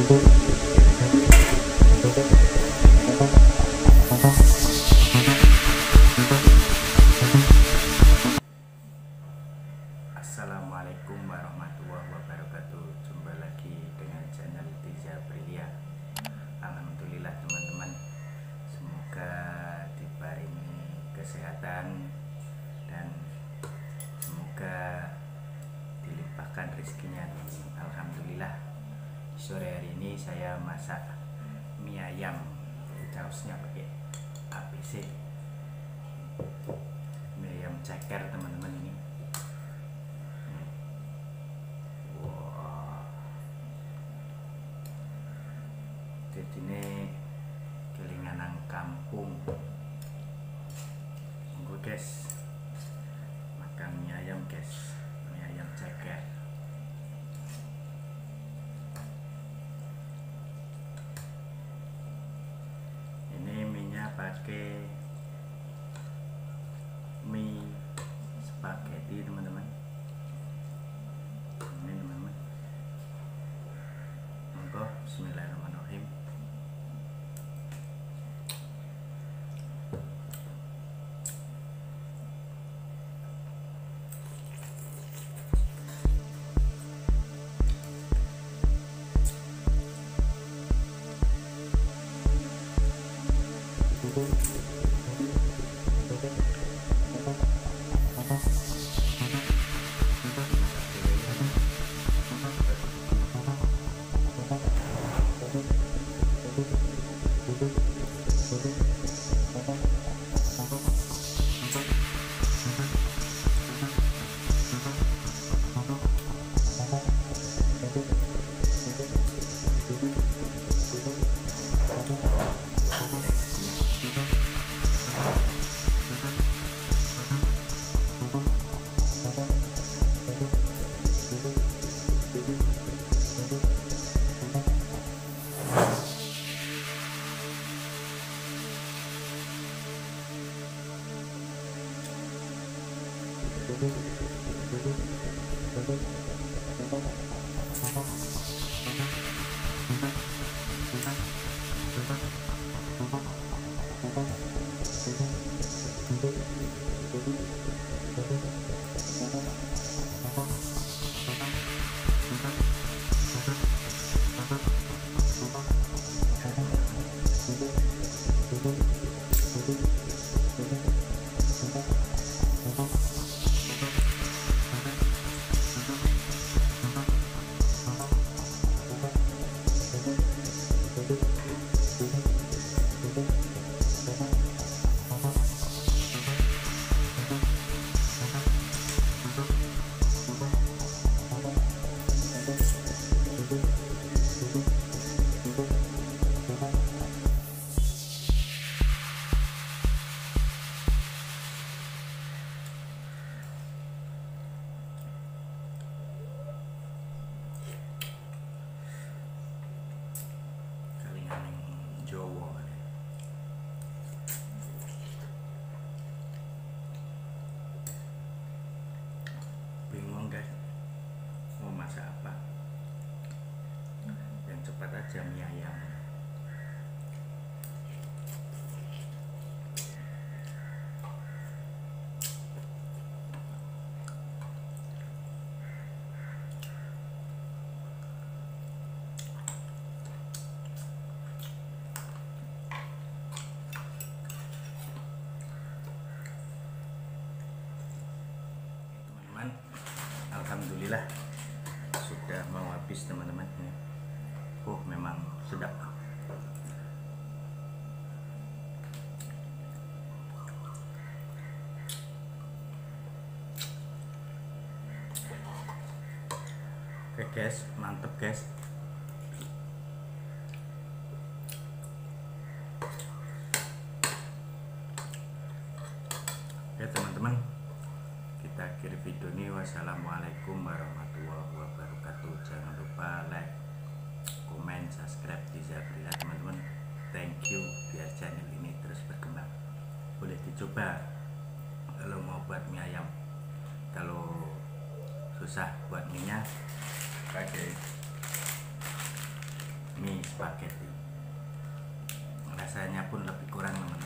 Assalamualaikum warahmatullahi wabarakatuh. Jumpa lagi dengan channel Tiza Aprilia. Alhamdulillah teman-teman, semoga dibaringi kesehatan dan semoga dilimpahkan rezekinya. Alhamdulillah, sore hari ini saya masak mie ayam. Sausnya pakai ABC, mie ayam ceker teman-teman. Ini jadi ini kelingan nang kampung. Monggo guys, makan mie ayam guys, mie ayam ceker. Ini minyak pakai mie spaghetti teman-teman. Ini teman-teman, monggo bismillahirrahmanirrahim. Jawa. Bingung guys, mau masak apa? Yang cepat aja mie ayam. Alhamdulillah sudah mau habis teman-teman. Memang sedap. Oke guys, mantep guys. Oke teman-teman, kita akhiri video ini. Wassalamualaikum warahmatullahi wabarakatuh. Jangan lupa like, komen, subscribe Tiza Aprilia teman-teman. Thank you, biar channel ini terus berkembang. Boleh dicoba kalau mau buat mie ayam. Kalau susah buat mie nya, pakai spaghetti. Rasanya pun lebih kurang teman-teman.